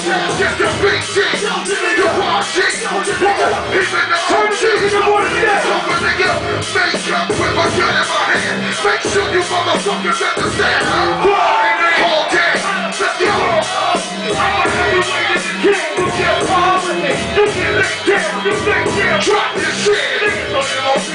Just the big shit, the wild shit. Even the whole shit. Over nigga, make up with my gun in my hand. Make sure you motherfuckers understand. Hold that, let's go. I'm a heavyweight in the king. You get power with me. You get licked down, you licked down. Drop this shit. Niggas on MOP.